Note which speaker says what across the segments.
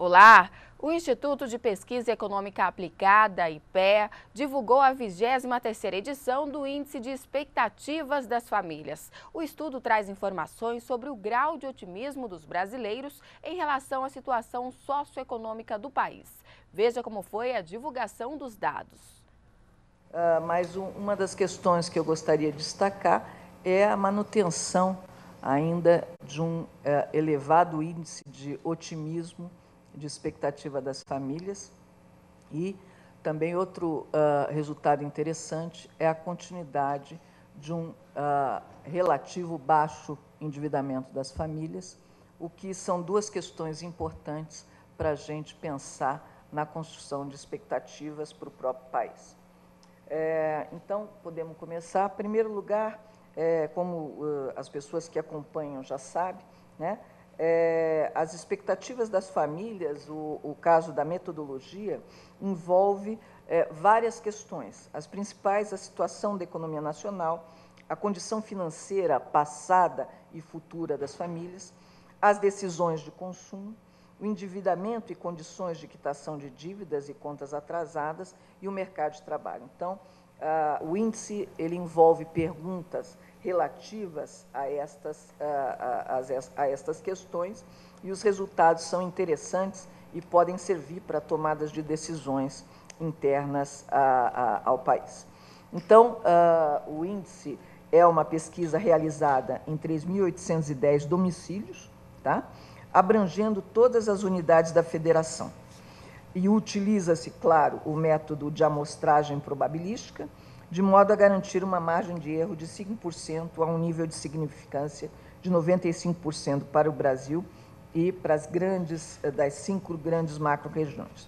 Speaker 1: Olá! O Instituto de Pesquisa Econômica Aplicada, IPEA, divulgou a 23ª edição do Índice de Expectativas das Famílias. O estudo traz informações sobre o grau de otimismo dos brasileiros em relação à situação socioeconômica do país. Veja como foi a divulgação dos dados.
Speaker 2: Mas uma das questões que eu gostaria de destacar é a manutenção ainda de um elevado índice de otimismo, de expectativa das famílias. E também outro resultado interessante é a continuidade de um relativo baixo endividamento das famílias, o que são duas questões importantes para a gente pensar na construção de expectativas para o próprio país. Então, podemos começar. Em primeiro lugar, como as pessoas que acompanham já sabem, né, as expectativas das famílias, o caso da metodologia, envolve várias questões. As principais, a situação da economia nacional, a condição financeira passada e futura das famílias, as decisões de consumo, o endividamento e condições de quitação de dívidas e contas atrasadas e o mercado de trabalho. Então, o índice ele envolve perguntas relativas a estas questões e os resultados são interessantes e podem servir para tomadas de decisões internas ao país. Então, o índice é uma pesquisa realizada em 3.810 domicílios, tá? Abrangendo todas as unidades da federação. E utiliza-se, claro, o método de amostragem probabilística, de modo a garantir uma margem de erro de 5% a um nível de significância de 95% para o Brasil e para das 5 grandes macro-regiões.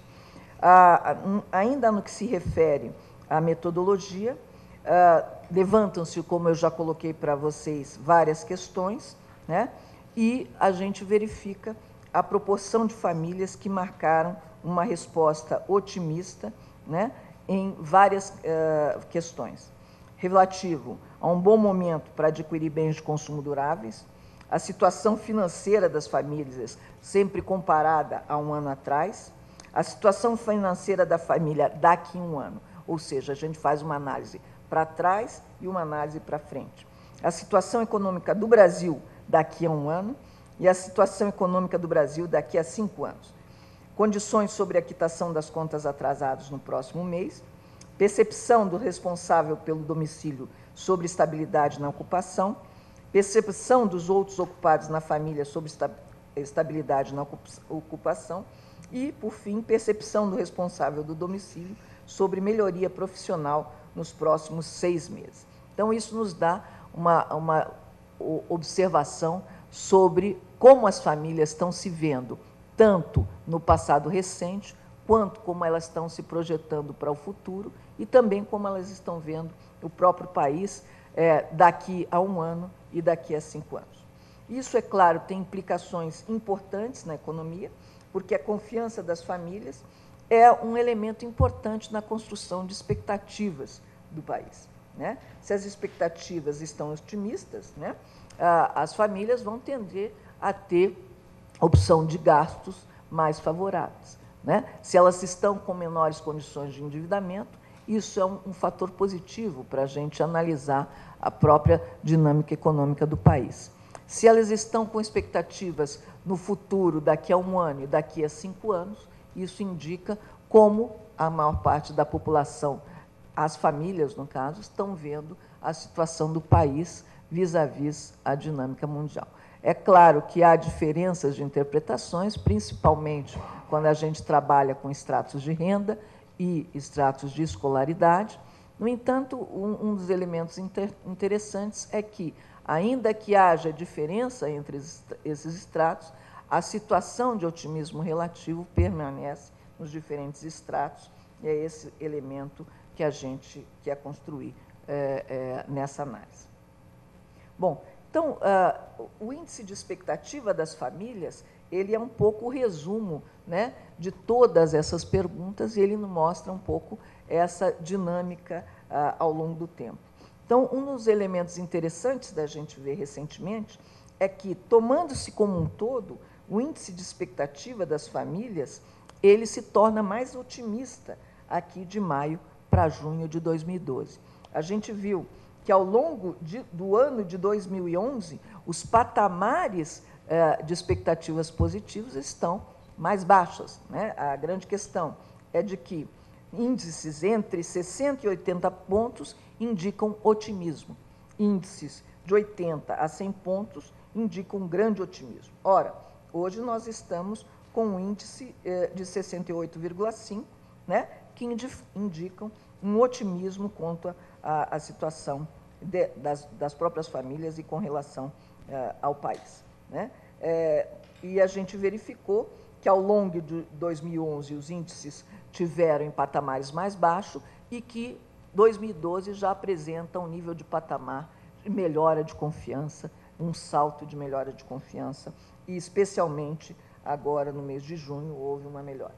Speaker 2: Ainda no que se refere à metodologia, levantam-se, como eu já coloquei para vocês, várias questões, né? E a gente verifica a proporção de famílias que marcaram uma resposta otimista, né, em várias questões. Relativo a um bom momento para adquirir bens de consumo duráveis, a situação financeira das famílias sempre comparada a um ano atrás, a situação financeira da família daqui a um ano, ou seja, a gente faz uma análise para trás e uma análise para frente. A situação econômica do Brasil daqui a um ano e a situação econômica do Brasil daqui a 5 anos. Condições sobre a quitação das contas atrasadas no próximo mês, percepção do responsável pelo domicílio sobre estabilidade na ocupação, percepção dos outros ocupados na família sobre estabilidade na ocupação e, por fim, percepção do responsável do domicílio sobre melhoria profissional nos próximos 6 meses. Então, isso nos dá uma observação sobre como as famílias estão se vendo, tanto no passado recente, quanto como elas estão se projetando para o futuro e também como elas estão vendo o próprio país daqui a um ano e daqui a 5 anos. Isso, é claro, tem implicações importantes na economia, porque a confiança das famílias é um elemento importante na construção de expectativas do país, né? Se as expectativas estão otimistas, né, as famílias vão tender a ter opção de gastos mais favoráveis, né? Se elas estão com menores condições de endividamento, isso é um fator positivo para a gente analisar a própria dinâmica econômica do país. Se elas estão com expectativas no futuro, daqui a um ano e daqui a 5 anos, isso indica como a maior parte da população, as famílias, no caso, estão vendo a situação do país vis-à-vis a dinâmica mundial. É claro que há diferenças de interpretações, principalmente quando a gente trabalha com estratos de renda e estratos de escolaridade. No entanto, um dos elementos interessantes é que, ainda que haja diferença entre esses estratos, a situação de otimismo relativo permanece nos diferentes estratos, e é esse elemento que a gente quer construir nessa análise. Bom, então, o índice de expectativa das famílias, ele é um pouco o resumo, né, de todas essas perguntas, e ele nos mostra um pouco essa dinâmica ao longo do tempo. Então, um dos elementos interessantes da gente ver recentemente é que, tomando-se como um todo, o índice de expectativa das famílias, ele se torna mais otimista aqui de maio para junho de 2012. A gente viu que, ao longo do ano de 2011, os patamares de expectativas positivas estão mais baixos, né? A grande questão é de que índices entre 60 e 80 pontos indicam otimismo. Índices de 80 a 100 pontos indicam um grande otimismo. Ora, hoje nós estamos com um índice de 68,5, né, que indicam um otimismo quanto à situação das próprias famílias e com relação ao país, né? E a gente verificou que, ao longo de 2011, os índices tiveram em patamares mais baixos e que 2012 já apresenta um nível de patamar de melhora de confiança, um salto de melhora de confiança, e especialmente agora no mês de junho houve uma melhora.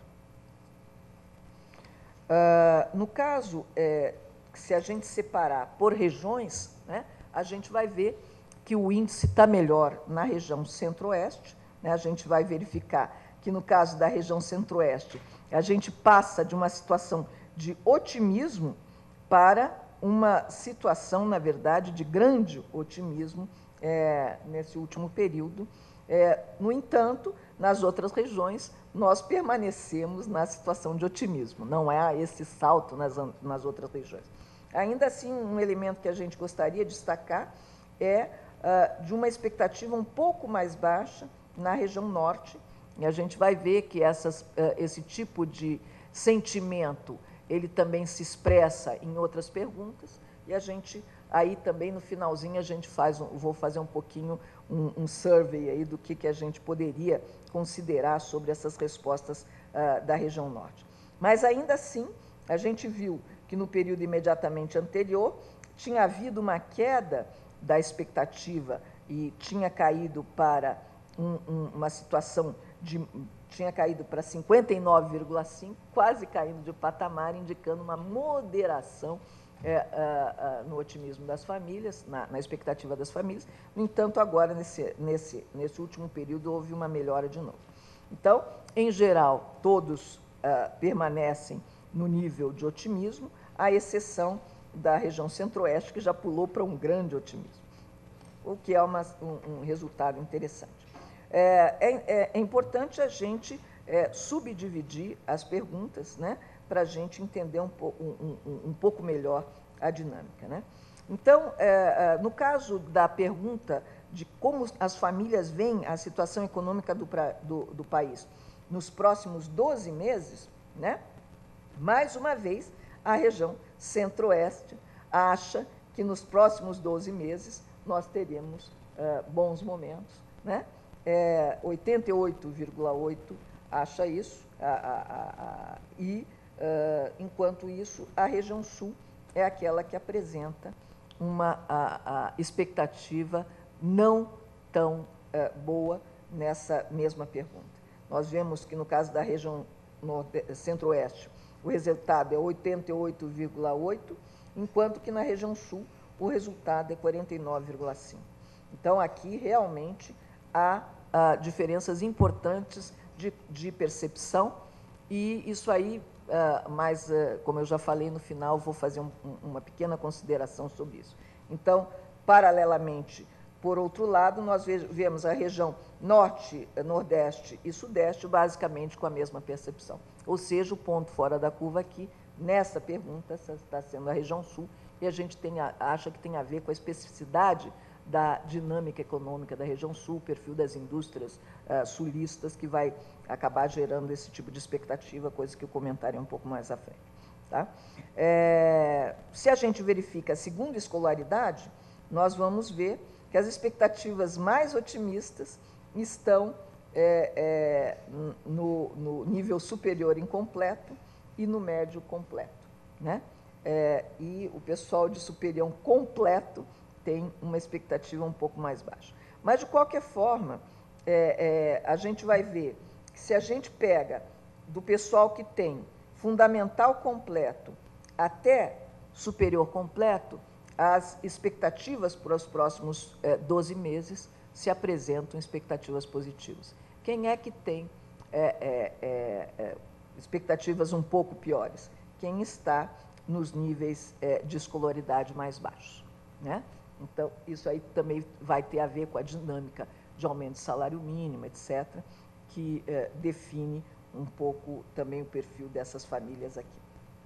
Speaker 2: No caso, se a gente separar por regiões, né, a gente vai ver que o índice está melhor na região centro-oeste, né? A gente vai verificar que, no caso da região centro-oeste, a gente passa de uma situação de otimismo para uma situação, na verdade, de grande otimismo nesse último período. No entanto, nas outras regiões, nós permanecemos na situação de otimismo, não há esse salto nas outras regiões. Ainda assim, um elemento que a gente gostaria de destacar é de uma expectativa um pouco mais baixa na região norte, e a gente vai ver que esse tipo de sentimento, ele também se expressa em outras perguntas, e a gente, aí também no finalzinho, a gente vou fazer um pouquinho um survey aí do que a gente poderia considerar sobre essas respostas da região norte. Mas, ainda assim, a gente viu que no período imediatamente anterior tinha havido uma queda da expectativa e tinha caído para uma situação tinha caído para 59,5, quase caindo de patamar, indicando uma moderação no otimismo das famílias, na expectativa das famílias. No entanto, agora, nesse último período, houve uma melhora de novo. Então, em geral, todos permanecem no nível de otimismo, à exceção da região centro-oeste, que já pulou para um grande otimismo, o que é um resultado interessante. É importante a gente subdividir as perguntas, né, para a gente entender um pouco melhor a dinâmica, né? Então, no caso da pergunta de como as famílias veem a situação econômica do país nos próximos 12 meses, né, mais uma vez, a região centro-oeste acha que nos próximos 12 meses nós teremos bons momentos, né? 88,8% acha isso, enquanto isso, a região sul é aquela que apresenta uma expectativa não tão boa nessa mesma pergunta. Nós vemos que, no caso da região centro-oeste, o resultado é 88,8%, enquanto que na região sul o resultado é 49,5%. Então, aqui realmente há diferenças importantes de percepção, e isso aí, mas, como eu já falei no final, vou fazer uma pequena consideração sobre isso. Então, paralelamente, por outro lado, nós vemos a região norte, nordeste e sudeste basicamente com a mesma percepção. Ou seja, o ponto fora da curva aqui, nessa pergunta, está sendo a região sul, e a gente acha que tem a ver com a especificidade da dinâmica econômica da região sul, perfil das indústrias sulistas, que vai acabar gerando esse tipo de expectativa, coisa que eu comentarei um pouco mais à frente. Tá? Se a gente verifica a segunda escolaridade, nós vamos ver que as expectativas mais otimistas estão no nível superior incompleto e no médio completo, né? E o pessoal de superior completo tem uma expectativa um pouco mais baixa. Mas, de qualquer forma, a gente vai ver que, se a gente pega do pessoal que tem fundamental completo até superior completo, as expectativas para os próximos 12 meses se apresentam expectativas positivas. Quem é que tem expectativas um pouco piores? Quem está nos níveis de escolaridade mais baixos, né? Então, isso aí também vai ter a ver com a dinâmica de aumento de salário mínimo, etc., que define um pouco também o perfil dessas famílias aqui.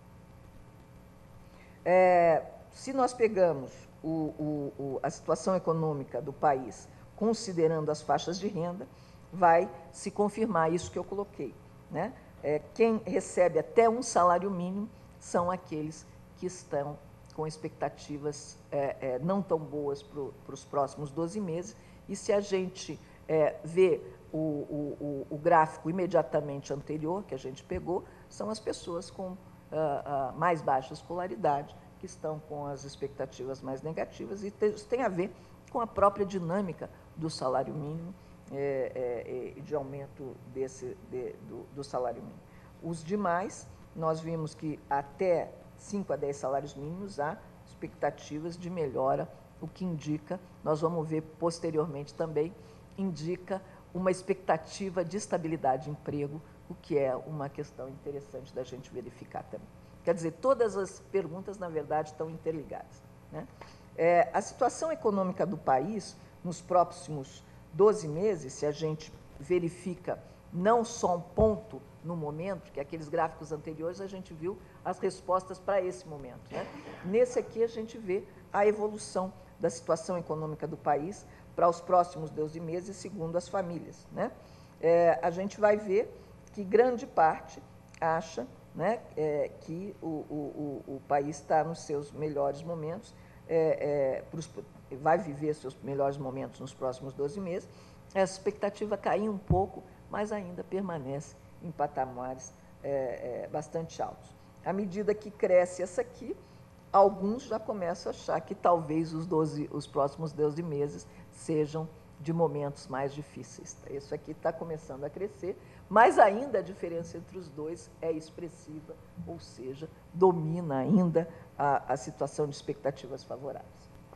Speaker 2: Se nós pegamos a situação econômica do país, considerando as faixas de renda, vai se confirmar isso que eu coloquei, né? Quem recebe até um salário mínimo são aqueles que estão com expectativas não tão boas para os próximos 12 meses. E se a gente vê o gráfico imediatamente anterior, que a gente pegou, são as pessoas com mais baixa escolaridade, que estão com as expectativas mais negativas, e isso tem a ver com a própria dinâmica do salário mínimo e de aumento do salário mínimo. Os demais, nós vimos que até 5 a 10 salários mínimos há expectativas de melhora, o que indica, nós vamos ver posteriormente também, indica uma expectativa de estabilidade de emprego, o que é uma questão interessante da gente verificar também. Quer dizer, todas as perguntas, na verdade, estão interligadas, né? A situação econômica do país, nos próximos 12 meses, se a gente verifica não só um ponto no momento, que aqueles gráficos anteriores a gente viu as respostas para esse momento, né? Nesse aqui a gente vê a evolução da situação econômica do país para os próximos 12 meses, segundo as famílias, né? A gente vai ver que grande parte acha, né, que o país está nos seus melhores momentos, vai viver seus melhores momentos nos próximos 12 meses. Essa expectativa caiu um pouco, mas ainda permanece em patamares bastante altos. À medida que cresce essa aqui, alguns já começam a achar que talvez os próximos 12 meses sejam de momentos mais difíceis. Isso aqui está começando a crescer, mas ainda a diferença entre os dois é expressiva, ou seja, domina ainda a situação de expectativas favoráveis.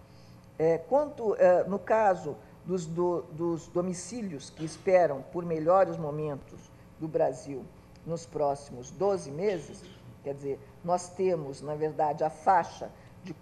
Speaker 2: No caso dos domicílios que esperam por melhores momentos do Brasil nos próximos 12 meses, quer dizer, nós temos, na verdade, a faixa de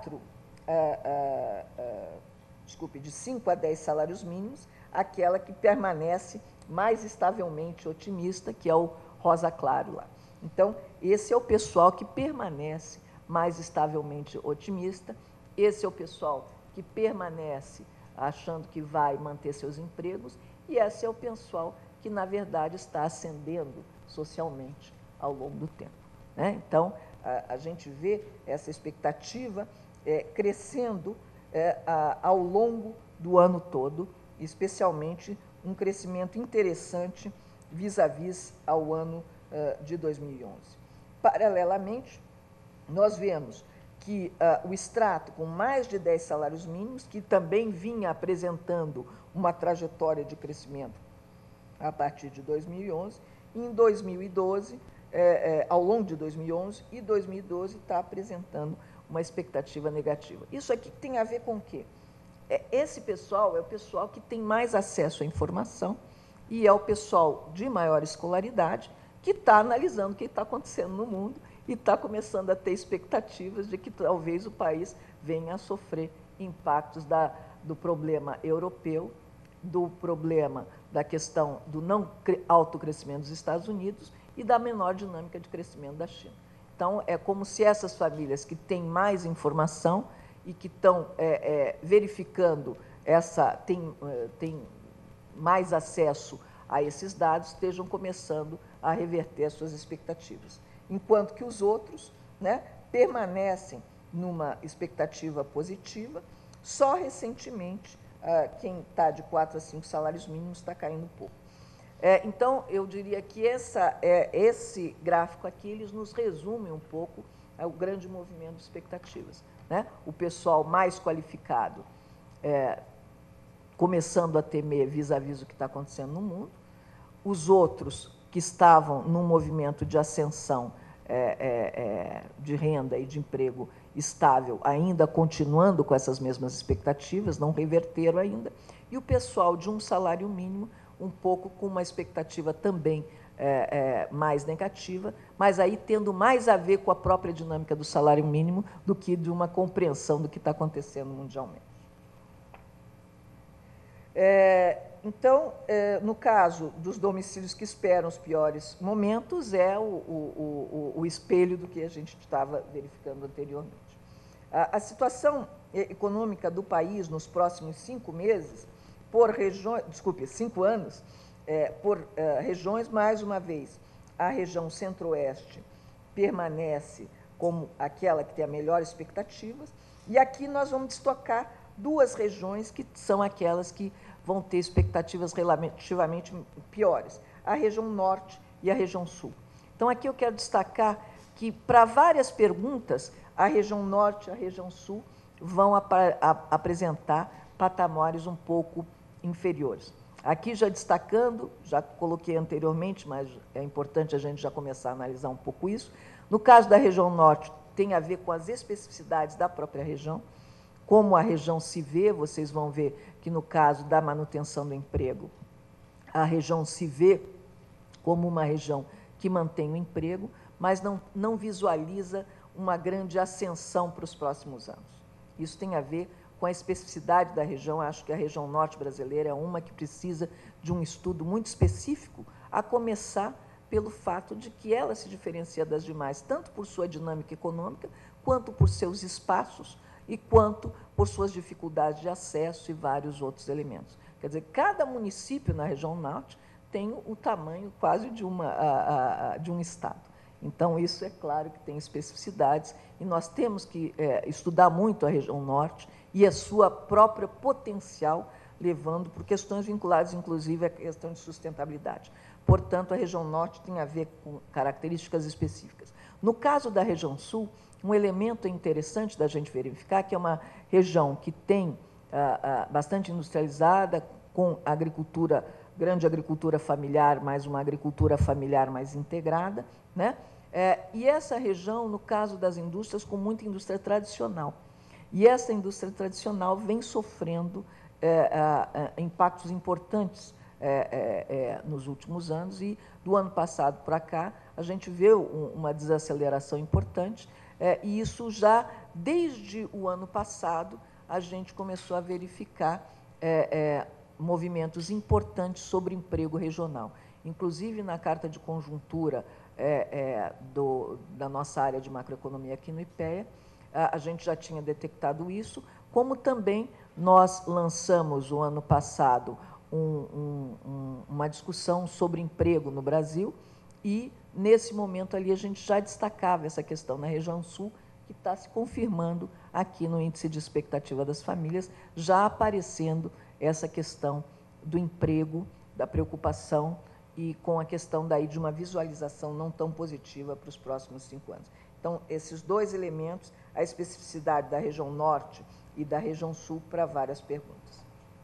Speaker 2: 5 a 10 salários mínimos, aquela que permanece mais estavelmente otimista, que é o rosa claro lá. Então, esse é o pessoal que permanece mais estavelmente otimista, esse é o pessoal que permanece achando que vai manter seus empregos, e esse é o pessoal que, na verdade, está ascendendo socialmente ao longo do tempo, né? Então, a gente vê essa expectativa crescendo ao longo do ano todo, especialmente um crescimento interessante vis-à-vis ao ano de 2011. Paralelamente, nós vemos que o extrato com mais de 10 salários mínimos, que também vinha apresentando uma trajetória de crescimento a partir de 2011, em 2012, ao longo de 2011 e 2012, está apresentando uma expectativa negativa. Isso aqui tem a ver com o quê? Esse pessoal é o pessoal que tem mais acesso à informação e é o pessoal de maior escolaridade que está analisando o que está acontecendo no mundo e está começando a ter expectativas de que talvez o país venha a sofrer impactos do problema europeu, do problema da questão do não alto crescimento dos Estados Unidos e da menor dinâmica de crescimento da China. Então, é como se essas famílias que têm mais informação e que estão verificando têm mais acesso a esses dados, estejam começando a reverter as suas expectativas. Enquanto que os outros, né, permanecem numa expectativa positiva, só recentemente quem está de 4 a 5 salários mínimos está caindo um pouco. Então, eu diria que esse gráfico aqui, eles nos resumem um pouco o grande movimento de expectativas, né? O pessoal mais qualificado começando a temer vis-à-vis o que está acontecendo no mundo, os outros que estavam num movimento de ascensão de renda e de emprego estável, ainda continuando com essas mesmas expectativas, não reverteram ainda, e o pessoal de um salário mínimo, um pouco com uma expectativa também mais negativa, mas aí tendo mais a ver com a própria dinâmica do salário mínimo do que de uma compreensão do que está acontecendo mundialmente. Então, no caso dos domicílios que esperam os piores momentos, é o espelho do que a gente estava verificando anteriormente. A situação econômica do país nos próximos 5 meses, por regiões, 5 anos, por regiões, mais uma vez, a região centro-oeste permanece como aquela que tem a melhor expectativas, e aqui nós vamos destacar 2 regiões que são aquelas que vão ter expectativas relativamente piores, a região norte e a região sul. Então, aqui eu quero destacar que, para várias perguntas, a região norte e a região sul vão apresentar patamares um pouco inferiores. Aqui, já destacando, já coloquei anteriormente, mas é importante a gente já começar a analisar um pouco isso. No caso da região norte, tem a ver com as especificidades da própria região, como a região se vê, vocês vão ver que, no caso da manutenção do emprego, a região se vê como uma região que mantém o emprego, mas não visualiza uma grande ascensão para os próximos anos. Isso tem a ver com a especificidade da região. Acho que a região norte brasileira é uma que precisa de um estudo muito específico, a começar pelo fato de que ela se diferencia das demais, tanto por sua dinâmica econômica, quanto por seus espaços, e quanto por suas dificuldades de acesso e vários outros elementos. Quer dizer, cada município na região norte tem o tamanho quase de um estado. Então, isso é claro que tem especificidades, e nós temos que estudar muito a região norte e a sua própria potencial, levando por questões vinculadas, inclusive, à questão de sustentabilidade. Portanto, a região norte tem a ver com características específicas. No caso da região sul, um elemento interessante da gente verificar que é uma região que tem bastante industrializada, com agricultura, grande agricultura familiar, mas uma agricultura familiar mais integrada, né? E essa região, no caso das indústrias, com muita indústria tradicional. E essa indústria tradicional vem sofrendo impactos importantes nos últimos anos, e do ano passado para cá a gente vê uma desaceleração importante, e isso já, desde o ano passado, a gente começou a verificar movimentos importantes sobre emprego regional. Inclusive, na carta de conjuntura da nossa área de macroeconomia aqui no IPEA, a gente já tinha detectado isso, como também nós lançamos, o ano passado, uma discussão sobre emprego no Brasil, e, nesse momento ali, a gente já destacava essa questão na região sul, que está se confirmando aqui no índice de expectativa das famílias, já aparecendo essa questão do emprego, da preocupação, e com a questão daí de uma visualização não tão positiva para os próximos 5 anos. Então, esses 2 elementos, a especificidade da região norte e da região sul, para várias perguntas.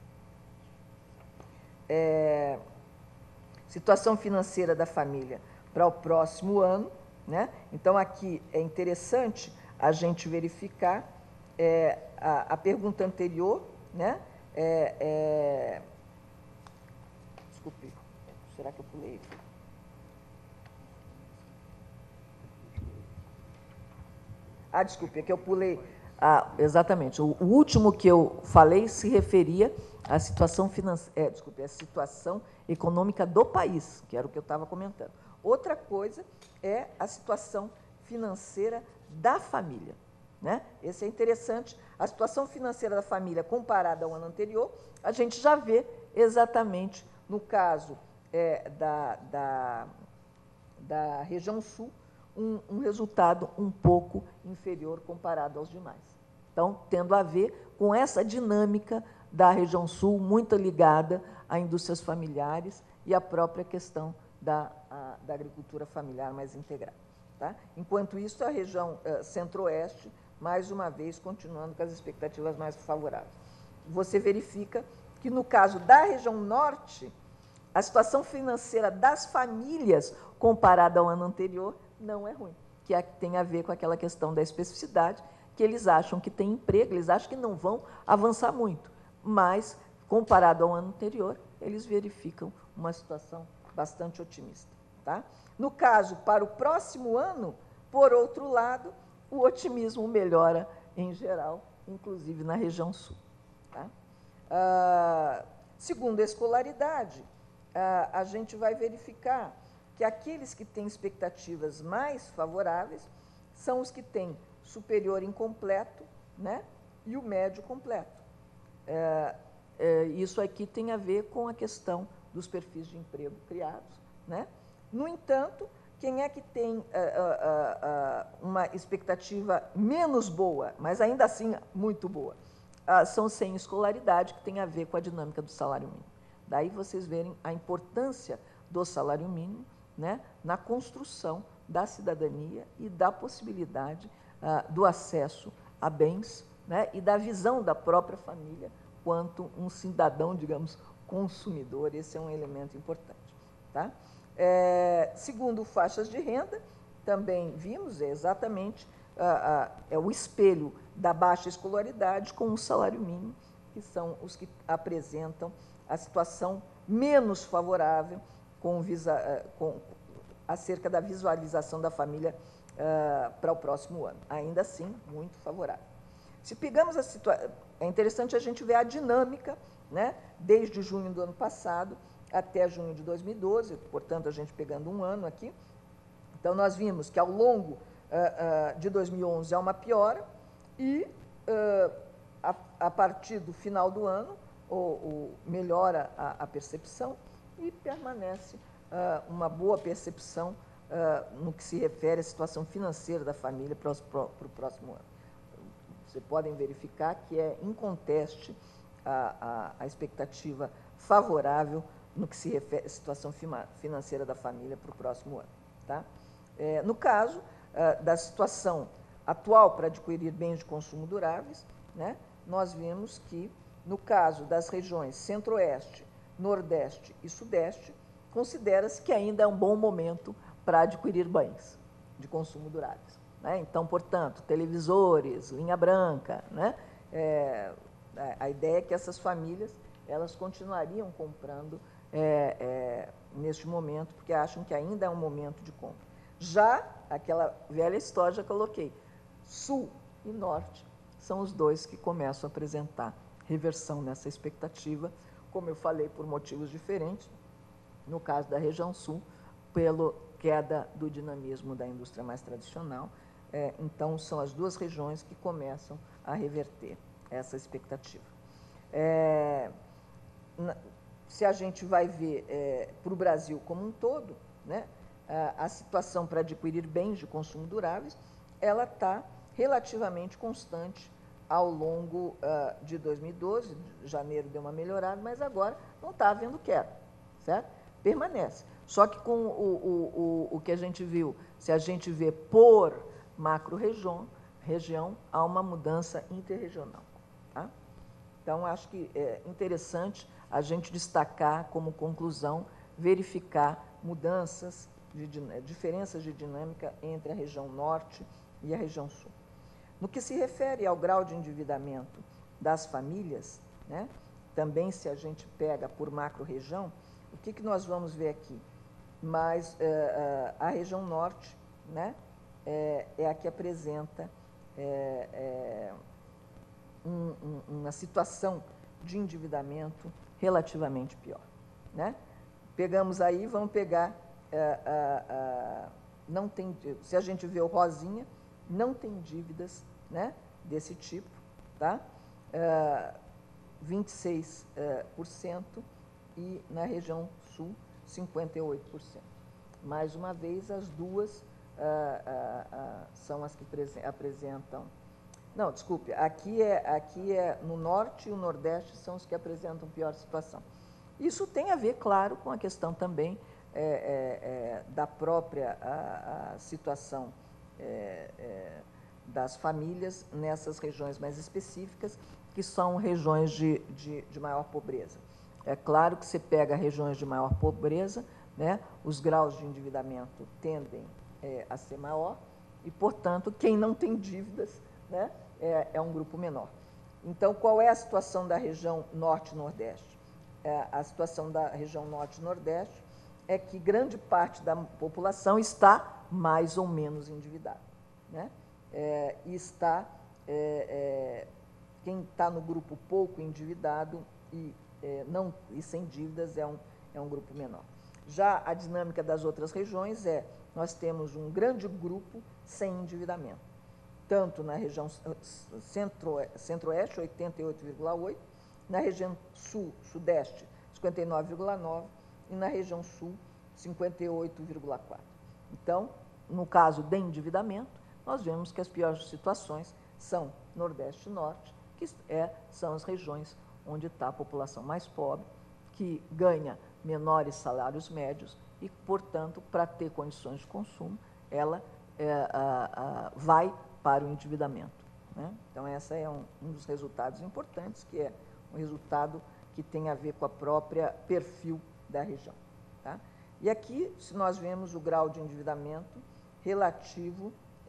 Speaker 2: Situação financeira da família para o próximo ano, né? Então, aqui é interessante a gente verificar a pergunta anterior, né? Desculpe, será que eu pulei? Desculpe, é que eu pulei. Exatamente. O último que eu falei se referia à situação financeira, desculpe, à situação econômica do país, que era o que eu estava comentando. Outra coisa é a situação financeira da família, né? Esse é interessante. A situação financeira da família comparada ao ano anterior, a gente já vê exatamente, no caso da região sul, um resultado um pouco inferior comparado aos demais. Então, tendo a ver com essa dinâmica da região sul, muito ligada a indústrias familiares e a própria questão da agricultura familiar mais integrada. Tá? Enquanto isso, a região centro-oeste, mais uma vez, continuando com as expectativas mais favoráveis. Você verifica que, no caso da região norte, a situação financeira das famílias, comparada ao ano anterior, não é ruim, que tem a ver com aquela questão da especificidade, que eles acham que tem emprego, eles acham que não vão avançar muito, mas, comparado ao ano anterior, eles verificam uma situação bastante otimista. Tá? No caso, para o próximo ano, por outro lado, o otimismo melhora em geral, inclusive na região sul. Tá? Segundo a escolaridade, a gente vai verificar que aqueles que têm expectativas mais favoráveis são os que têm superior incompleto, né, e o médio completo. Isso aqui tem a ver com a questão dos perfis de emprego criados, né? No entanto, quem é que tem uma expectativa menos boa, mas ainda assim muito boa? São sem escolaridade, que tem a ver com a dinâmica do salário mínimo. Daí vocês verem a importância do salário mínimo, né, na construção da cidadania e da possibilidade do acesso a bens, né, e da visão da própria família quanto um cidadão, digamos, consumidor. Esse é um elemento importante. Tá? Segundo faixas de renda, também vimos, exatamente o espelho da baixa escolaridade com o salário mínimo, que são os que apresentam a situação menos favorável acerca da visualização da família para o próximo ano. Ainda assim, muito favorável. Se pegamos a situação, é interessante a gente ver a dinâmica, né, desde junho do ano passado até junho de 2012, portanto, a gente pegando um ano aqui. Então, nós vimos que ao longo de 2011 há uma piora e, a partir do final do ano, melhora a percepção e permanece uma boa percepção no que se refere à situação financeira da família para o próximo ano. Vocês podem verificar que é inconteste a expectativa favorável no que se refere à situação financeira da família para o próximo ano. Tá? No caso da situação atual para adquirir bens de consumo duráveis, né, nós vimos que, no caso das regiões Centro-Oeste, Nordeste e Sudeste, considera-se que ainda é um bom momento para adquirir bens de consumo duráveis. Né? Então, portanto, televisores, linha branca, né? A ideia é que essas famílias elas continuariam comprando neste momento, porque acham que ainda é um momento de compra. Já aquela velha história, já coloquei, Sul e Norte são os dois que começam a apresentar reversão nessa expectativa, como eu falei, por motivos diferentes. No caso da região Sul, pela queda do dinamismo da indústria mais tradicional. Então, são as duas regiões que começam a reverter essa expectativa. Se a gente vai ver para o Brasil como um todo, né, a situação para adquirir bens de consumo duráveis, ela está relativamente constante ao longo de 2012, janeiro deu uma melhorada, mas agora não está havendo queda, certo? Permanece. Só que com o que a gente viu, se a gente vê por macro-região, há uma mudança interregional. Tá? Então, acho que é interessante a gente destacar como conclusão, verificar mudanças, diferenças de dinâmica entre a região norte e a região sul. No que se refere ao grau de endividamento das famílias, né, também se a gente pega por macro-região, o que nós vamos ver aqui? Mas a região norte, né, é a que apresenta uma situação de endividamento relativamente pior. Né? Pegamos aí, vamos pegar, não tem, se a gente vê o rosinha, não tem dívidas, né, desse tipo, tá? 26%, e na região sul, 58%. Mais uma vez, as duas são as que apresentam... Não, desculpe, aqui é no norte e o nordeste são os que apresentam pior situação. Isso tem a ver, claro, com a questão também da própria situação das famílias nessas regiões mais específicas, que são regiões de maior pobreza. É claro que você pega regiões de maior pobreza, né, os graus de endividamento tendem a ser maior e, portanto, quem não tem dívidas, né, é um grupo menor. Então, qual é a situação da região norte e nordeste? a situação da região Norte e Nordeste é que grande parte da população está mais ou menos endividada, né? Quem está no grupo pouco endividado e sem dívidas é um grupo menor. Já a dinâmica das outras regiões nós temos um grande grupo sem endividamento, tanto na região Centro-Oeste, 88,8%, na região Sul-Sudeste, 59,9%, e na região Sul, 58,4%. Então, no caso de endividamento, nós vemos que as piores situações são Nordeste e Norte, que são as regiões onde está a população mais pobre, que ganha menores salários médios e, portanto, para ter condições de consumo, ela vai para o endividamento, né? Então, esse é um dos resultados importantes, que é um resultado que tem a ver com a própria perfil da região, tá? E aqui, se nós vemos o grau de endividamento relativo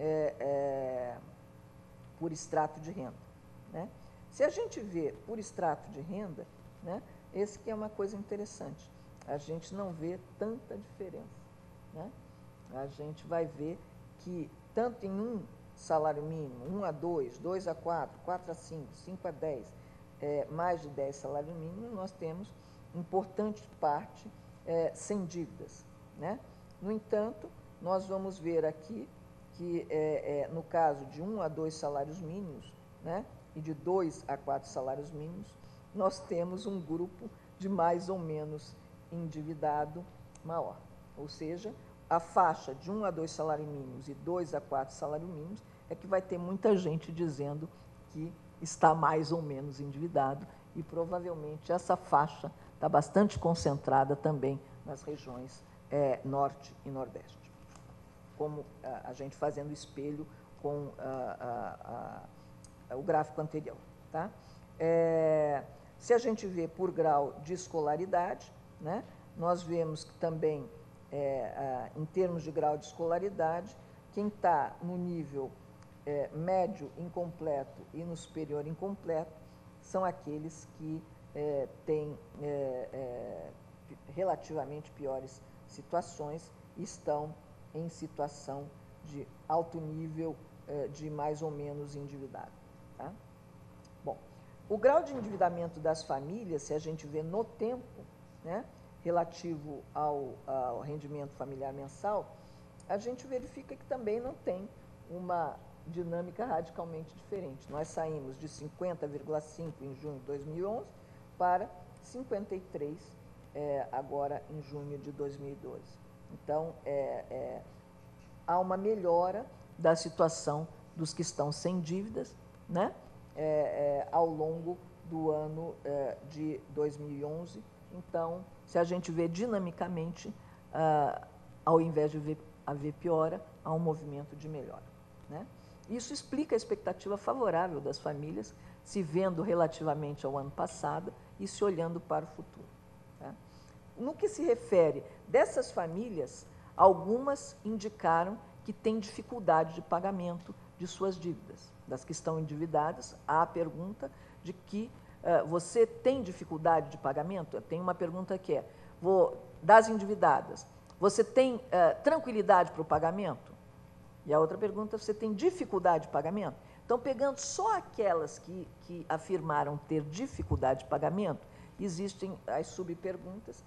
Speaker 2: por extrato de renda, né? Se a gente vê por extrato de renda, né, esse que é uma coisa interessante, a gente não vê tanta diferença, né? A gente vai ver que tanto em um salário mínimo, 1 a 2, 2 a 4, 4 a 5, 5 a 10, mais de 10 salários mínimos, nós temos importante parte sem dívidas, né? No entanto, nós vamos ver aqui que, no caso de 1 a 2 salários mínimos, né, e de 2 a 4 salários mínimos, nós temos um grupo de mais ou menos endividado maior. Ou seja, a faixa de 1 a 2 salários mínimos e 2 a 4 salários mínimos é que vai ter muita gente dizendo que está mais ou menos endividado, e provavelmente essa faixa está bastante concentrada também nas regiões Norte e Nordeste, como a gente fazendo espelho com o gráfico anterior, tá? Se a gente vê por grau de escolaridade, né, nós vemos que também, em termos de grau de escolaridade, quem está no nível médio incompleto e no superior incompleto são aqueles que têm relativamente piores situações e estão em situação de alto nível de mais ou menos endividado, tá? Bom, o grau de endividamento das famílias, se a gente vê no tempo, né, relativo ao rendimento familiar mensal, a gente verifica que também não tem uma dinâmica radicalmente diferente. Nós saímos de 50,5 em junho de 2011 para 53 agora em junho de 2012. Então, há uma melhora da situação dos que estão sem dívidas, né, ao longo do ano de 2011. Então, se a gente vê dinamicamente, ao invés de haver piora, há um movimento de melhora, né? Isso explica a expectativa favorável das famílias, se vendo relativamente ao ano passado e se olhando para o futuro, tá? No que se refere dessas famílias, algumas indicaram que têm dificuldade de pagamento de suas dívidas. Das que estão endividadas, há a pergunta de que você tem dificuldade de pagamento? Tem uma pergunta que das endividadas, você tem tranquilidade para o pagamento? E a outra pergunta, você tem dificuldade de pagamento? Então, pegando só aquelas que afirmaram ter dificuldade de pagamento, existem as subperguntas,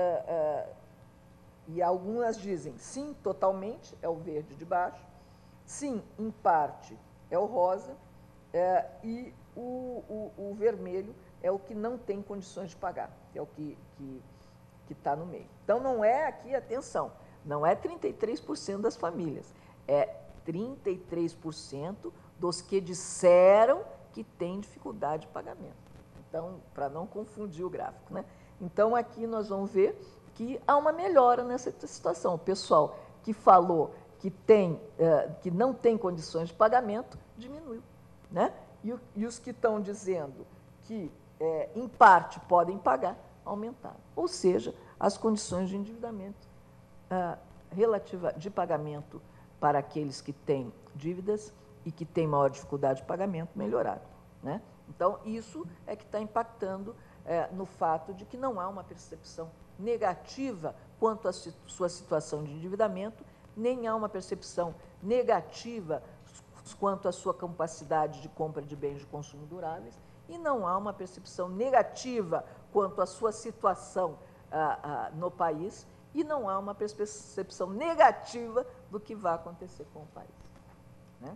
Speaker 2: e algumas dizem sim, totalmente, é o verde de baixo, sim, em parte, é o rosa, e o vermelho é o que não tem condições de pagar, que é o que está no meio. Então, não é aqui, atenção, não é 33% das famílias, é 33% dos que disseram que têm dificuldade de pagamento. Então, para não confundir o gráfico, né? Então, aqui nós vamos ver que há uma melhora nessa situação. O pessoal que falou que não tem condições de pagamento, diminuiu, né? E os que estão dizendo que, em parte, podem pagar, aumentaram. Ou seja, as condições de endividamento relativa de pagamento para aqueles que têm dívidas e que têm maior dificuldade de pagamento melhoraram, né? Então, isso é que está impactando no fato de que não há uma percepção negativa quanto à sua situação de endividamento, nem há uma percepção negativa quanto à sua capacidade de compra de bens de consumo duráveis, e não há uma percepção negativa quanto à sua situação no país, e não há uma percepção negativa do que vai acontecer com o país, né?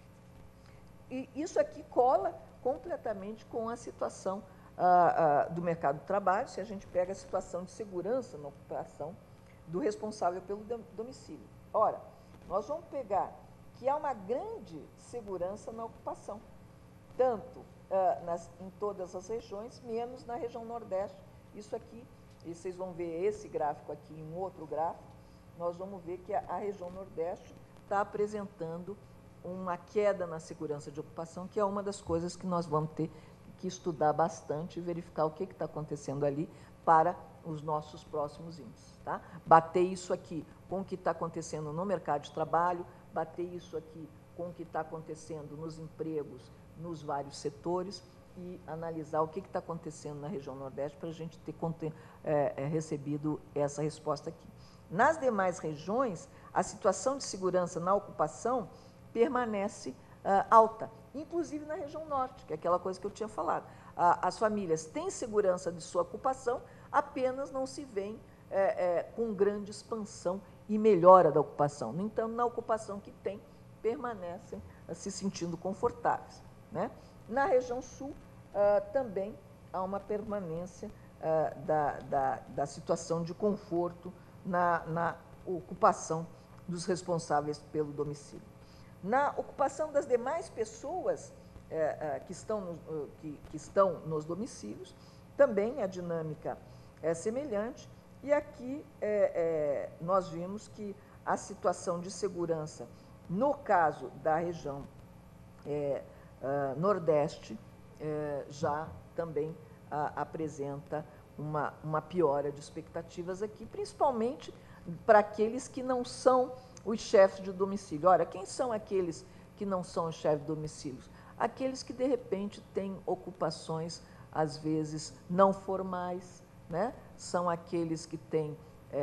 Speaker 2: E isso aqui cola completamente com a situação do mercado de trabalho, se a gente pega a situação de segurança na ocupação do responsável pelo domicílio. Ora, nós vamos pegar que há uma grande segurança na ocupação, tanto em todas as regiões, menos na região Nordeste. Isso aqui, e vocês vão ver esse gráfico aqui em outro gráfico, nós vamos ver que a região Nordeste está apresentando uma queda na segurança de ocupação, que é uma das coisas que nós vamos ter que estudar bastante e verificar o que está acontecendo ali para os nossos próximos índices. Tá? Bater isso aqui com o que está acontecendo no mercado de trabalho, bater isso aqui com o que está acontecendo nos empregos, nos vários setores, e analisar o que está acontecendo na região Nordeste para a gente ter recebido essa resposta aqui. Nas demais regiões, a situação de segurança na ocupação permanece alta, inclusive na região Norte, que é aquela coisa que eu tinha falado. As famílias têm segurança de sua ocupação, apenas não se veem com grande expansão e melhora da ocupação. No entanto, na ocupação que tem, permanecem se sentindo confortáveis, né? Na região Sul, também há uma permanência da situação de conforto na ocupação dos responsáveis pelo domicílio. Na ocupação das demais pessoas que estão nos domicílios, também a dinâmica é semelhante, e aqui nós vimos que a situação de segurança, no caso da região Nordeste, já também apresenta uma piora de expectativas aqui, principalmente para aqueles que não são os chefes de domicílio. Ora, quem são aqueles que não são os chefes de domicílio? Aqueles que, de repente, têm ocupações, às vezes, não formais, né? São aqueles que têm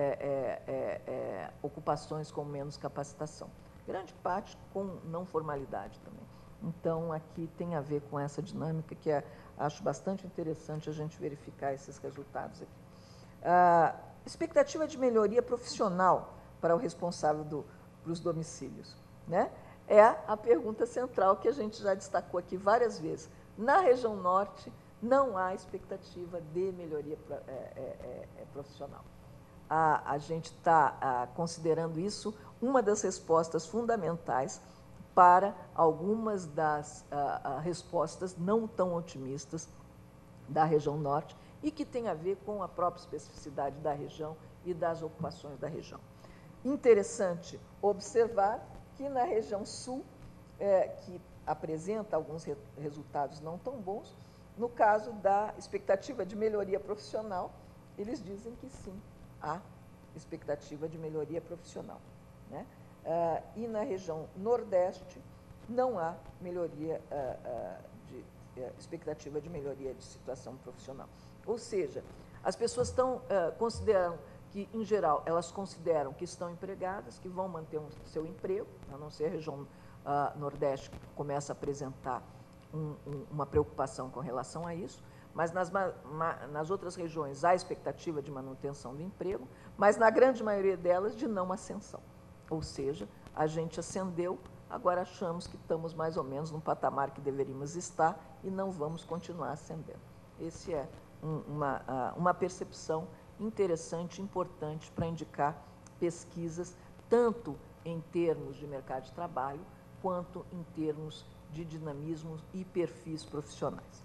Speaker 2: ocupações com menos capacitação. Grande parte com não formalidade também. Então, aqui tem a ver com essa dinâmica que acho bastante interessante a gente verificar esses resultados aqui. Expectativa de melhoria profissional para o responsável para os domicílios, né? É a pergunta central que a gente já destacou aqui várias vezes. Na região Norte, não há expectativa de melhoria profissional. A gente está considerando isso uma das respostas fundamentais para algumas das respostas não tão otimistas da região Norte e que tem a ver com a própria especificidade da região e das ocupações da região. Interessante observar que na região Sul, que apresenta alguns resultados não tão bons, no caso da expectativa de melhoria profissional, eles dizem que sim, há expectativa de melhoria profissional, né? E na região Nordeste não há melhoria expectativa de melhoria de situação profissional. Ou seja, as pessoas consideram que, em geral, elas consideram que estão empregadas, que vão manter o seu emprego, a não ser a região Nordeste que começa a apresentar uma preocupação com relação a isso, mas nas outras regiões há expectativa de manutenção do emprego, mas na grande maioria delas de não ascensão. Ou seja, a gente ascendeu, agora achamos que estamos mais ou menos no patamar que deveríamos estar e não vamos continuar ascendendo. Esse é uma percepção interessante, importante para indicar pesquisas, tanto em termos de mercado de trabalho, quanto em termos de dinamismo e perfis profissionais.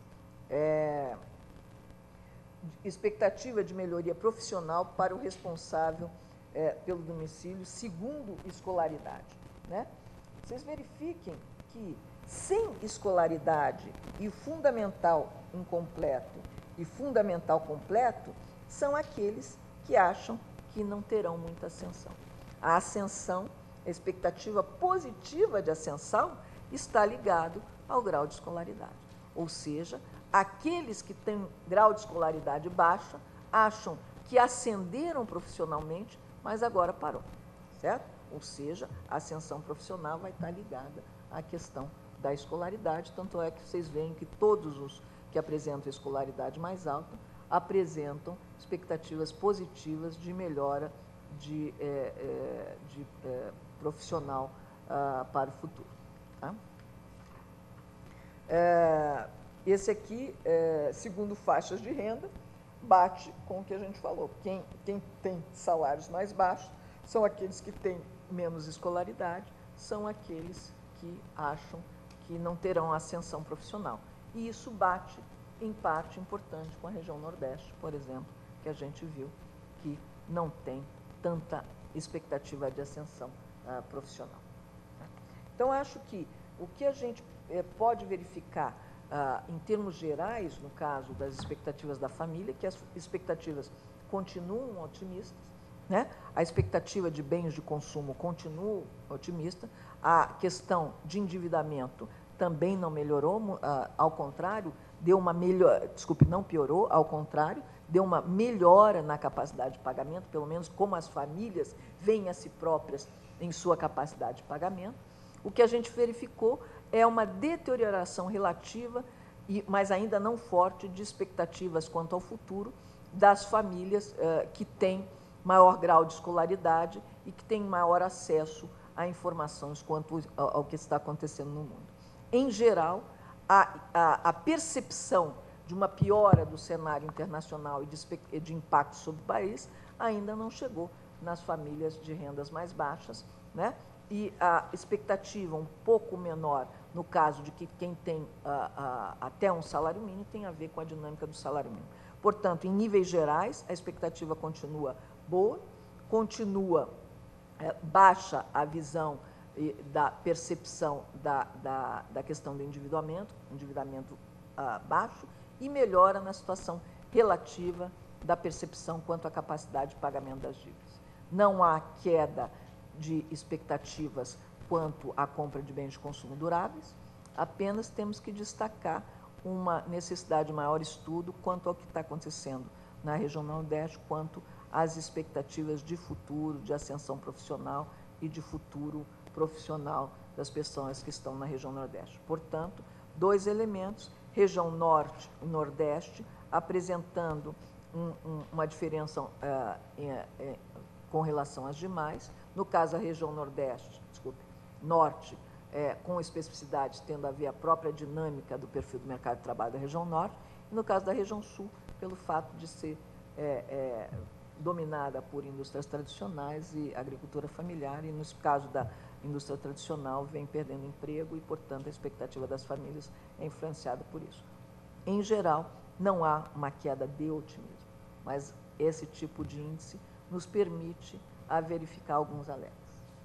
Speaker 2: Expectativa de melhoria profissional para o responsável pelo domicílio, segundo escolaridade, né? Vocês verifiquem que, sem escolaridade e fundamental incompleto e fundamental completo, são aqueles que acham que não terão muita ascensão. A ascensão, a expectativa positiva de ascensão, está ligado ao grau de escolaridade. Ou seja, aqueles que têm grau de escolaridade baixa acham que ascenderam profissionalmente, mas agora parou, certo? Ou seja, a ascensão profissional vai estar ligada à questão da escolaridade, tanto é que vocês veem que todos os que apresentam escolaridade mais alta apresentam expectativas positivas de melhora de profissional para o futuro. Tá? Esse aqui, segundo faixas de renda, bate com o que a gente falou. Quem tem salários mais baixos são aqueles que têm menos escolaridade, são aqueles que acham que não terão ascensão profissional. E isso bate, em parte importante, com a região Nordeste, por exemplo, que a gente viu que não tem tanta expectativa de ascensão profissional. Então, acho que o que a gente pode verificar em termos gerais, no caso das expectativas da família, que as expectativas continuam otimistas, né? A expectativa de bens de consumo continua otimista, a questão de endividamento também não melhorou, ao contrário, deu uma melhora, desculpe, não piorou, ao contrário, deu uma melhora na capacidade de pagamento, pelo menos como as famílias veem a si próprias em sua capacidade de pagamento. O que a gente verificou é uma deterioração relativa, mas ainda não forte, de expectativas quanto ao futuro das famílias que têm maior grau de escolaridade e que têm maior acesso a informações quanto ao que está acontecendo no mundo. Em geral, a percepção de uma piora do cenário internacional e de impacto sobre o país ainda não chegou nas famílias de rendas mais baixas, né? E a expectativa um pouco menor, no caso de que quem tem até um salário mínimo, tem a ver com a dinâmica do salário mínimo. Portanto, em níveis gerais, a expectativa continua boa, continua baixa a visão da percepção da questão do endividamento baixo, e melhora na situação relativa da percepção quanto à capacidade de pagamento das dívidas. Não há queda de expectativas quanto à compra de bens de consumo duráveis, apenas temos que destacar uma necessidade de maior estudo quanto ao que está acontecendo na região Nordeste, quanto às expectativas de futuro, de ascensão profissional e de futuro profissional das pessoas que estão na região Nordeste. Portanto, dois elementos, região Norte e Nordeste, apresentando uma diferença com relação às demais. No caso da região Norte, com especificidades tendo a ver a própria dinâmica do perfil do mercado de trabalho da região Norte, e no caso da região Sul, pelo fato de ser dominada por indústrias tradicionais e agricultura familiar, e no caso da indústria tradicional vem perdendo emprego e, portanto, a expectativa das famílias é influenciada por isso. Em geral, não há uma queda de otimismo, mas esse tipo de índice nos permite verificar alguns alertas.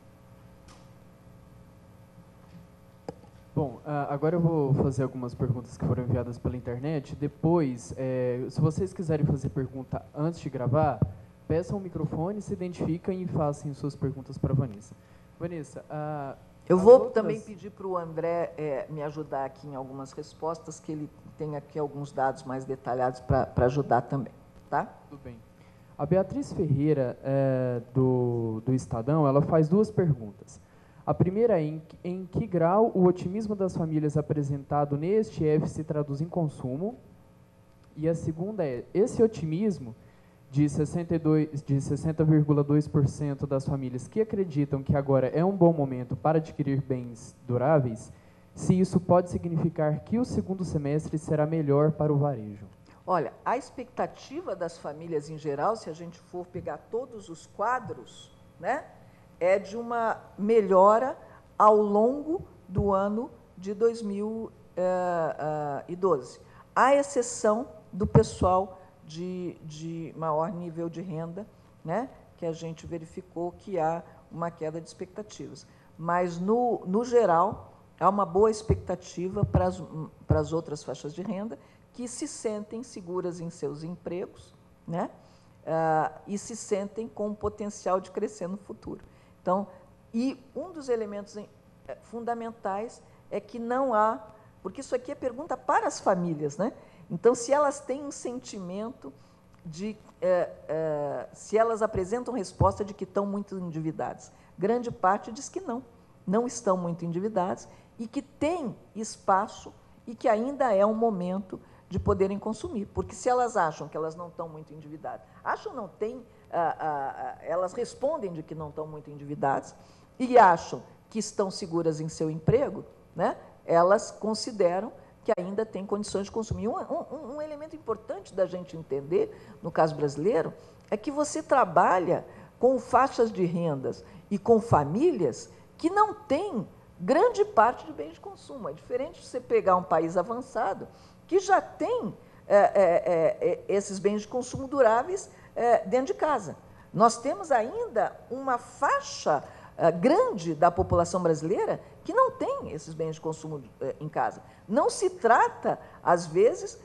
Speaker 3: Bom, agora eu vou fazer algumas perguntas que foram enviadas pela internet. Depois, se vocês quiserem fazer pergunta antes de gravar, peçam o microfone, se identifiquem e façam suas perguntas para a Vanessa. Vanessa,
Speaker 2: eu vou também pedir para o André me ajudar aqui em algumas respostas, que ele tem aqui alguns dados mais detalhados para ajudar também, tá?
Speaker 3: Tudo bem. A Beatriz Ferreira, do Estadão, ela faz duas perguntas. A primeira é em que grau o otimismo das famílias apresentado neste F se traduz em consumo? E a segunda é, esse otimismo de 60,2% das famílias que acreditam que agora é um bom momento para adquirir bens duráveis, se isso pode significar que o segundo semestre será melhor para o varejo?
Speaker 2: Olha, a expectativa das famílias em geral, se a gente for pegar todos os quadros, né, é de uma melhora ao longo do ano de 2012, à exceção do pessoal de maior nível de renda, né, que a gente verificou que há uma queda de expectativas. Mas, no geral, há uma boa expectativa para as outras faixas de renda, que se sentem seguras em seus empregos, né, e se sentem com um potencial de crescer no futuro. Então, e um dos elementos fundamentais é que não há porque isso aqui é pergunta para as famílias, né? Então, se elas têm um sentimento de... se elas apresentam resposta de que estão muito endividadas. Grande parte diz que não estão muito endividadas e que tem espaço e que ainda é um momento de poderem consumir. Porque se elas acham que elas não estão muito endividadas, elas respondem de que não estão muito endividadas e acham que estão seguras em seu emprego, né? Elas consideram que ainda tem condições de consumir. Um elemento importante da gente entender, no caso brasileiro, é que você trabalha com faixas de rendas e com famílias que não têm grande parte de bens de consumo. É diferente de você pegar um país avançado que já tem esses bens de consumo duráveis dentro de casa. Nós temos ainda uma faixa grande da população brasileira que não tem esses bens de consumo em casa. Não se trata, às vezes,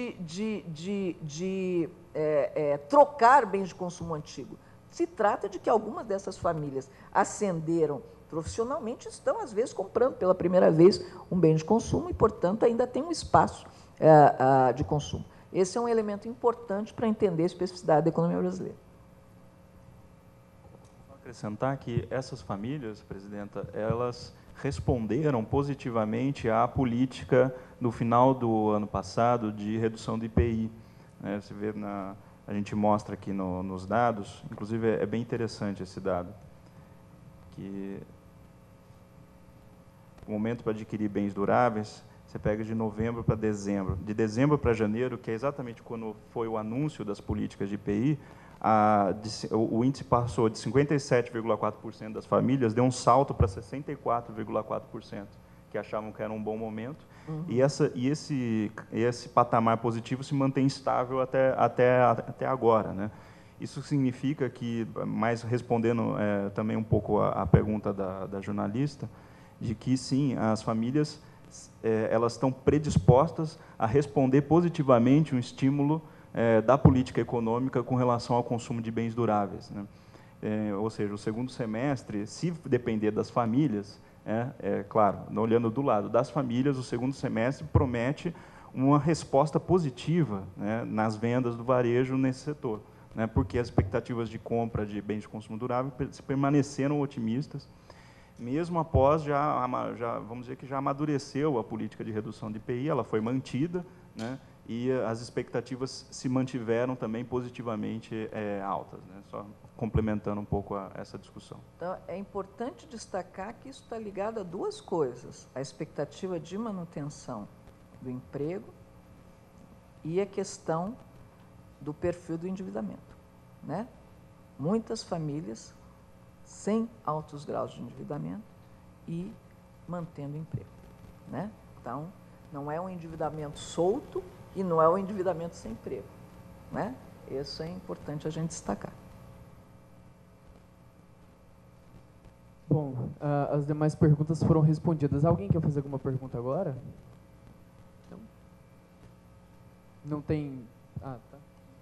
Speaker 2: de trocar bens de consumo antigo. Se trata de que algumas dessas famílias ascenderam profissionalmente, estão, às vezes, comprando pela primeira vez um bem de consumo e, portanto, ainda tem um espaço de consumo. Esse é um elemento importante para entender a especificidade da economia brasileira.
Speaker 4: Vou acrescentar que essas famílias, presidenta, elas responderam positivamente à política no final do ano passado de redução do IPI. Você vê, a gente mostra aqui nos dados, inclusive é bem interessante esse dado, que o momento para adquirir bens duráveis, você pega de novembro para dezembro. De dezembro para janeiro, que é exatamente quando foi o anúncio das políticas de IPI, o índice passou de 57,4% das famílias, deu um salto para 64,4%, que achavam que era um bom momento. Uhum. E esse patamar positivo se mantém estável até agora, né? Isso significa que, mais respondendo também um pouco a pergunta da jornalista, de que, sim, as famílias elas estão predispostas a responder positivamente um estímulo da política econômica com relação ao consumo de bens duráveis, né? Ou seja, o segundo semestre, se depender das famílias, claro, olhando do lado das famílias, o segundo semestre promete uma resposta positiva, né, nas vendas do varejo nesse setor, né, porque as expectativas de compra de bens de consumo durável permaneceram otimistas, mesmo após vamos dizer que já amadureceu a política de redução de IPI, ela foi mantida, né, e as expectativas se mantiveram também positivamente altas, né, só complementando um pouco essa discussão.
Speaker 2: Então, é importante destacar que isso está ligado a duas coisas: a expectativa de manutenção do emprego e a questão do perfil do endividamento, né? Muitas famílias sem altos graus de endividamento e mantendo emprego, né? Então, não é um endividamento solto e não é um endividamento sem emprego, né? Isso é importante a gente destacar.
Speaker 3: Bom, as demais perguntas foram respondidas. Alguém quer fazer alguma pergunta agora? Não tem... Ah, tá.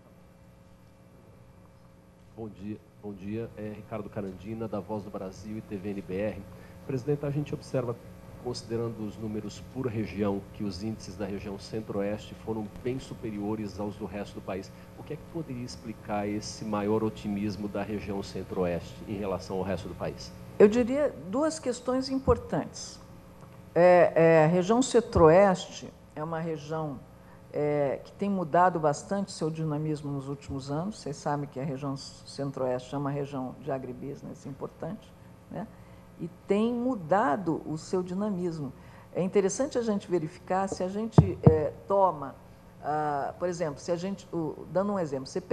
Speaker 5: Bom dia. Ricardo Carandina, da Voz do Brasil e TVNBR. Presidente, a gente observa, considerando os números por região, que os índices da região centro-oeste foram bem superiores aos do resto do país. O que é que poderia explicar esse maior otimismo da região centro-oeste em relação ao resto do país?
Speaker 2: Eu diria duas questões importantes. A região centro-oeste é uma região que tem mudado bastante seu dinamismo nos últimos anos. Vocês sabem que a região centro-oeste é uma região de agribusiness importante, né? E tem mudado o seu dinamismo. É interessante a gente verificar se a gente toma, por exemplo, dando um exemplo, se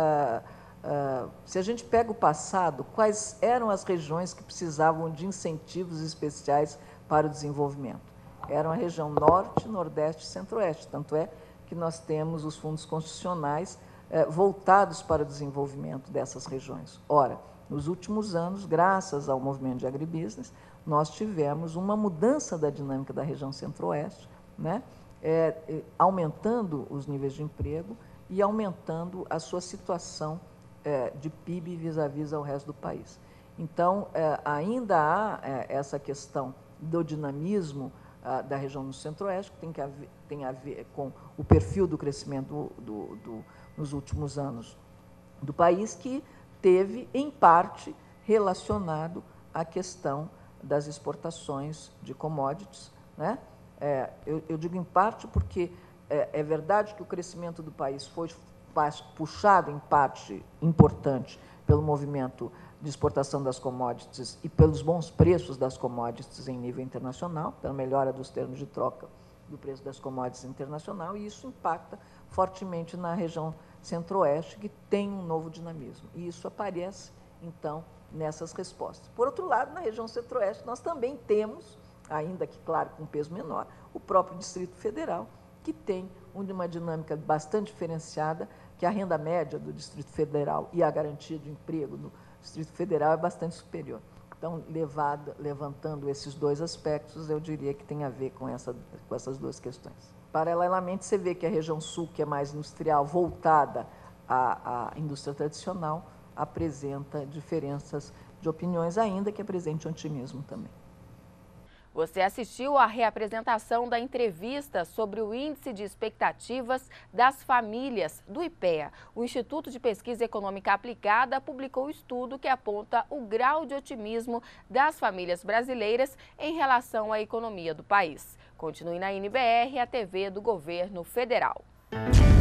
Speaker 2: a gente pega o passado, quais eram as regiões que precisavam de incentivos especiais para o desenvolvimento? Eram a região norte, nordeste e centro-oeste, tanto é que nós temos os fundos constitucionais voltados para o desenvolvimento dessas regiões. Ora, nos últimos anos, graças ao movimento de agribusiness, nós tivemos uma mudança da dinâmica da região centro-oeste, né? Aumentando os níveis de emprego e aumentando a sua situação de PIB vis-à-vis ao resto do país. Então, ainda há essa questão do dinamismo da região do Centro-Oeste, que tem a ver com o perfil do crescimento nos últimos anos do país, que teve, em parte, relacionado à questão das exportações de commodities, né? Eu digo em parte porque é verdade que o crescimento do país foi puxado, em parte importante, pelo movimento de exportação das commodities e pelos bons preços das commodities em nível internacional, pela melhora dos termos de troca do preço das commodities internacional, e isso impacta fortemente na região Centro-Oeste, que tem um novo dinamismo. E isso aparece, então, nessas respostas. Por outro lado, na região Centro-Oeste, nós também temos, ainda que, claro, com peso menor, o próprio Distrito Federal, que tem uma dinâmica bastante diferenciada, que a renda média do Distrito Federal e a garantia de emprego do Distrito Federal é bastante superior. Então, levantando esses dois aspectos, eu diria que tem a ver com essas duas questões. Paralelamente, você vê que a região sul, que é mais industrial, voltada à indústria tradicional, apresenta diferenças de opiniões, ainda que apresente otimismo também.
Speaker 1: Você assistiu à reapresentação da entrevista sobre o Índice de Expectativas das Famílias do IPEA. O Instituto de Pesquisa Econômica Aplicada publicou um estudo que aponta o grau de otimismo das famílias brasileiras em relação à economia do país. Continue na NBR, a TV do Governo Federal.